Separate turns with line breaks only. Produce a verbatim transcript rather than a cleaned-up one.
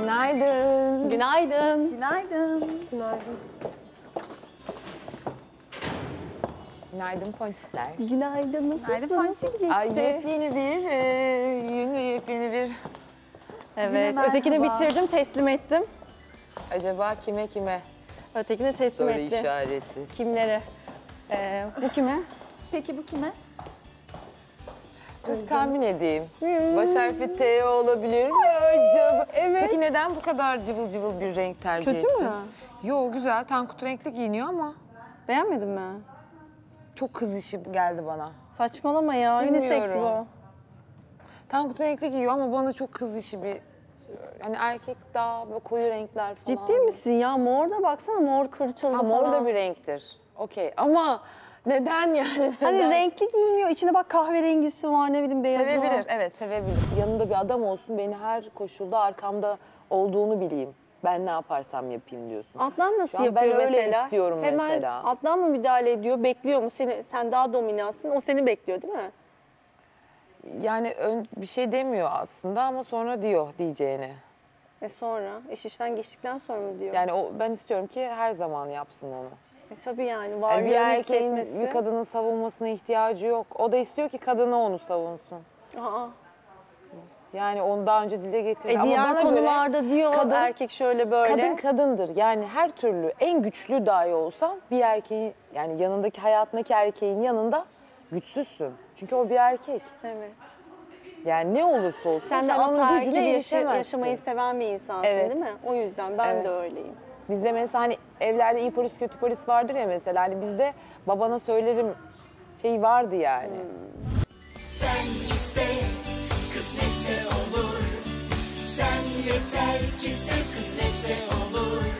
Günaydın.
Günaydın.
Günaydın.
Günaydın. Günaydın ponçikler.
Günaydın. Nasılsın?
Günaydın ponçik.
Geçti.
Ay yepyeni bir e, gün ve yepyeni bir...
Evet,
Güne
ötekini
merhaba.
bitirdim, teslim ettim.
Acaba kime kime?
Ötekini teslim
Soru
ettim.
işareti.
Kimlere? Ee, bu kime?
Peki bu kime?
Dur tahmin edeyim. Baş harfi T olabilir mi acaba?
Evet.
Peki neden bu kadar cıvıl cıvıl bir renk tercih
Kötü
ettin?
mü?
Yo güzel. Tankut renkli giyiniyor ama
Beğenmedin mi?
çok kız işi geldi bana.
Saçmalama ya, unisex bu.
Bilmiyorum. Tankut renkli giyiyor ama bana çok kız işi bir... Hani erkek daha böyle koyu renkler falan.
Ciddi misin ya? Mor da baksana, mor kırçıldı
Ha,
falan.
mor da bir renktir. Okey ama neden yani?
Hani
Neden?
renkli giyiniyor, içinde bak kahverengisi var, ne bileyim beyazı
Sevebilir,
var.
evet sevebilir. Yanında bir adam olsun, beni her koşulda arkamda olduğunu bileyim. Ben ne yaparsam yapayım diyorsun.
Adnan nasıl
Şu an ben
yapıyor
öyle
mesela?
istiyorum
Hemen
mesela.
Adnan mı müdahale ediyor, bekliyor mu? Seni, sen daha dominansın, o seni bekliyor değil mi?
Yani ön, bir şey demiyor aslında ama sonra diyor diyeceğini.
E sonra? İş işten geçtikten sonra mı diyor?
Yani o, ben istiyorum ki her zaman yapsın onu.
E tabii yani
Yani
varlığını
bir erkeğin
hissetmesi.
bir kadının savunmasına ihtiyacı yok. O da istiyor ki kadını onu savunsun.
Aa.
Yani onu daha önce dile getirdi.
E
Ama
diğer
bana göre
konularda diyor
kadın-
erkek şöyle böyle.
Kadın kadındır. Yani her türlü en güçlü dahi olsan bir erkeğin yani yanındaki hayatındaki erkeğin yanında güçsüzsün. Çünkü o bir erkek.
Evet.
Yani ne olursa olsun
Sen de
sen onun
ataerkil
gücüne
yaşa-
erişemezsin.
yaşamayı seven bir insansın
Evet.
değil mi? O yüzden ben
Evet.
de öyleyim.
Bizde mesela hani evlerde iyi polis kötü polis vardır ya mesela. Hani bizde babana söylerim şey vardı yani.
Sen iste, kısmetse olur. Sen yeter ki sev, kısmetse olur.